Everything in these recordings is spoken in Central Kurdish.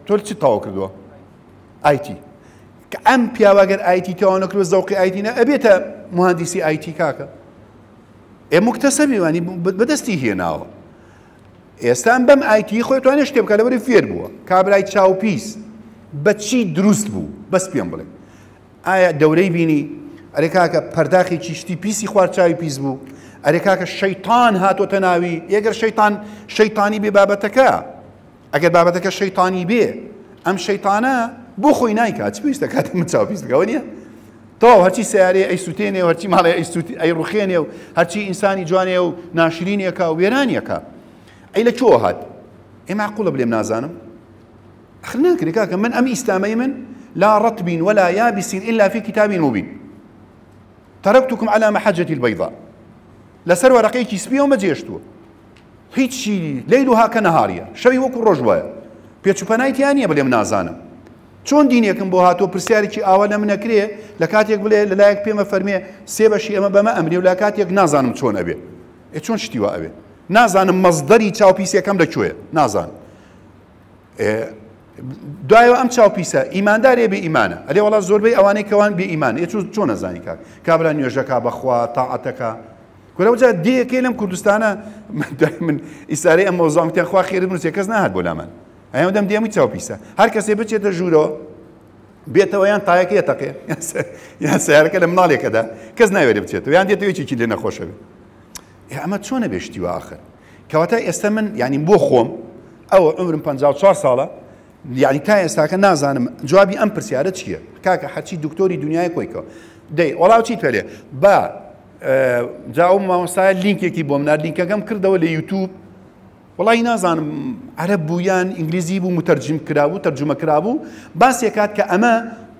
تۆ چی تەواو کردووە؟ ئایتی کە ئەم پیاوەگەر ئایتی تەواو نەکردووە زەوقی ئایتینە ئەبێتە مهندسی ئایتی کاکە ئێ مکتەسەبیوانی بەدەستی هێناوە ئێستان بەم ئایتی خۆی توانێت شتێ بکە لەبەری فێر بووە کابرای چاوپیس بەچی دروست بوو بەس پێم بڵێ ئایا دەورەی بینی ئەرێ کاکە پەرداخێکی شتی پیسی خوارد چاوی پیس بوو ئەرێ کاکە شەیتان هاتۆتە ناوی ئەگەر شەیتانی بێ بابەتەکە ئەگەر بابەتەکە شەیتانی بێ ئەم شەیتانە بۆ خۆی نایکات چ پێویستە کاتێ من چاوپیس بکەوە نییە تەواو هەرچی سیارەیە ئەیسووتێنێ و هەرچی ماڵێ ئەیڕوخێنێ و هەرچی ئینسانی جوانێ و ناشرینیەکە و وێرانیەکە ئەی لە چۆ هات ئێ معقوڵە بڵێم نازانم ئەخر ناکرێ کاکە من ئەم ئیسلامەی من لا رطب ولا يابس إلا في كتاب مبين تركتكم على محجة البيضاء لسر ورقيك سبيه وما جيشتوه هیچی ليلها كنهارية شوي وكو رجوة بيتشوبانايتي أنيا بليم نازانم چۆن دینێکم بۆ هاتۆ پرسیارێکی ئاوا لە منەکرێ لە کاتێک بڵێ لەلایەک پێمە فەرمێ سێ بەشی ئەمە بەمە ئەمرێ و لە کاتێک نازانم چۆن ئەبێ چۆن شتی وا ئەبێ نازانم مەزدەری چاوپیسەکەم لەکوێیە نازانم دوایەوە ئەم چاوپیسە ئیماندارێ بێ ئیمانە ئەلێ وەڵا زۆربەی ئەوانەی کەوان بێ ئیمان چۆن نەزانی کاک کابرا نوێژەکە بەخوا تاعەتەکە گورەوەجا دێکێ لەم کوردستانە من ئیسارەی ئەم مەوزوعەکەیان خوا خێرت بنووسێ کەس ناهات بۆ لامان ئەیان دەم دێمی چاوپیسە هەر کەسێ بچێتە ژوورەوە بێتەوە یان تایەکە یەتەقێ یان سیارەکە لە مناڵێکەدا کەس ناوێرێ بچێتەوە یان دێتەوە یەکێکی لێ نەخۆشە بێ ئەمە چۆنە بێشتیوە ئاخر کەواتە ئێستا من یعنی بۆ خۆم ئەوە عمرم 54 ساڵە یعنی تا ئێستاکە نازانم جوابی ئەم پرسیارە چییە کاکە هەرچی دکتۆری دنیای کۆیکەوە دەی وەڵاو چیت پێلێ با جاوم مامۆستایە لینکێکی بۆ منار لینکەکەم کردەوە لە یوتیوب وڵی نازانم عەرەب بوو یان ئینگلیزی بوو متەرجم کرابوو تەرجمە کرابوو باسێکات کە ئەمە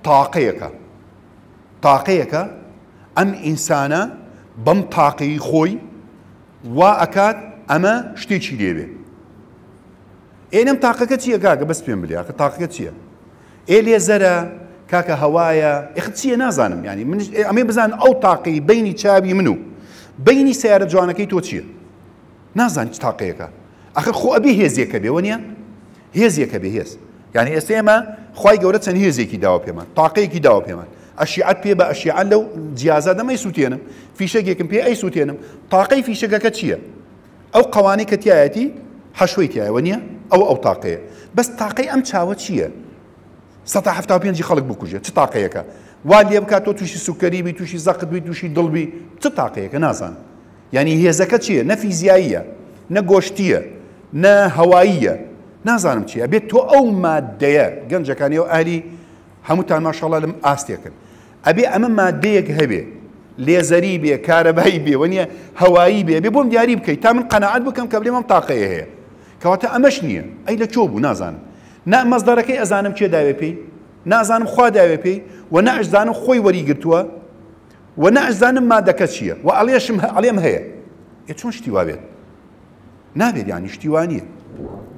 تاقەیەکە ئەم ئینسانە بەم تاقەی خۆی وا ئەکات ئەمە شتێکی لێبێ ئێنەم تاقەکە چییە کاکە بەس پێم بڵێ کە تاقەکە چییە ئێ لێزەرە کاکە هەوایە ئێخت چییە نازانم ینی من ئەمێ بزان ئەو تاقەی بینی چاوی من و بینی سیارە جوانەکەی تۆ چییە نازانی چ تاقەیەکە ئەخر خۆ ئەبێ هێزێکە بێ وەنیە هێزێکە بێ هێز یعنی ئێستا ئێمە خوای گەورە چەند هێزێکی داوە پێمان تاقەیەکی داوە پێمان ئەشیعەت پێ بە ئەشیعەت لەو جیازە دەمە ئەیسووتێنم فیشەگێکم پێ ئەیسووتێنم تاقەی فیشەگەکە چییە ئەو قەوانەی کە تایەتی حەشوەی تایە وەنیە ئەو تاقەیە بەس تاقەی ئەم چاوە چییە 175 خەڵک بکوژێت چ تاقەیەکە وا لێ بکات تۆ تووشی سوکەری بی تووشی زەقت بی تووشی دڵبی چ تاقەیەکە نازانم یعنی هێزەکە چییە نە فیزیاییە نە گۆشتیە نە هەواییە نازانم چییە بێت تۆ ئەو مادەیە گەنجەکانی ئەو ئالی هەمووتان ماشەڵڵا لەم ئاستێکن ئەبێ ئەمە مادەیەک هەبێ لێزەری بێ کارەبایی بێ وەنیە هەوایی بێ بۆم دیاری بکەیت تا من قەنەعەت بکەم کە بڵێم ئەم تاقەیە هەیە کەواتە ئەمەش نییە ئەی لە چۆ بوو نازانم نا مەزدەرەکەی ئەزانم کێ داوێ پێی نازانم خوا داوێ پێی و نەئەزانم خۆی وەریگرتووە و نەئەزانم مادەکە چییە و ئەڵێم هەیە چۆن شتی وا بێت نابێت یانی شتی وانییە